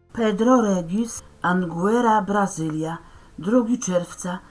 Pedro Regis, Anguera, Brazylia, 2 czerwca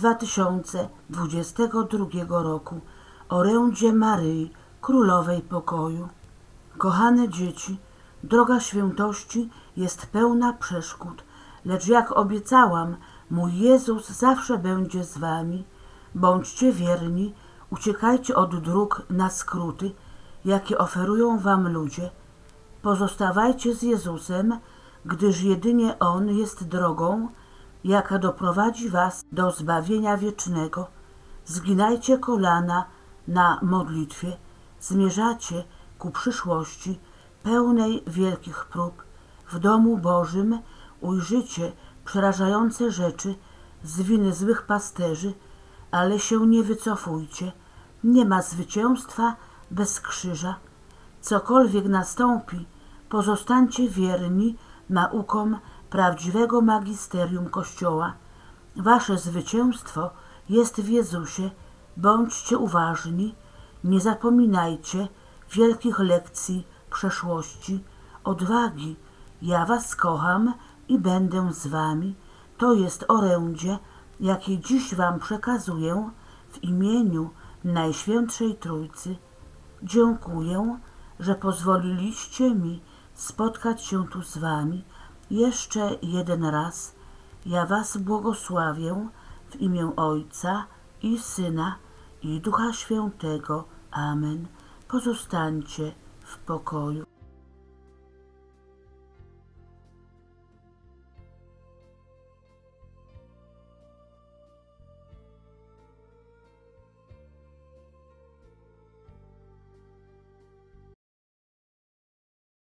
2022 roku. Orędzie Maryi, Królowej Pokoju. Kochane dzieci, droga świętości jest pełna przeszkód, lecz jak obiecałam, mój Jezus zawsze będzie z wami. Bądźcie wierni, uciekajcie od dróg na skróty, jakie oferują wam ludzie. Pozostawajcie z Jezusem, gdyż jedynie On jest drogą, jaka doprowadzi was do zbawienia wiecznego. Zginajcie kolana na modlitwie, zmierzacie ku przyszłości pełnej wielkich prób. W domu Bożym ujrzycie przerażające rzeczy z winy złych pasterzy, ale się nie wycofujcie. Nie ma zwycięstwa bez krzyża. Cokolwiek nastąpi, pozostańcie wierni naukom prawdziwego magisterium Kościoła. Wasze zwycięstwo jest w Jezusie. Bądźcie uważni, nie zapominajcie wielkich lekcji przeszłości, odwagi. Ja was kocham i będę z wami. To jest orędzie, jakie dziś wam przekazuję w imieniu Najświętszej Trójcy. Dziękuję, że pozwoliliście mi spotkać się tu z wami jeszcze jeden raz. Ja was błogosławię w imię Ojca i Syna i Ducha Świętego. Amen. Pozostańcie w pokoju.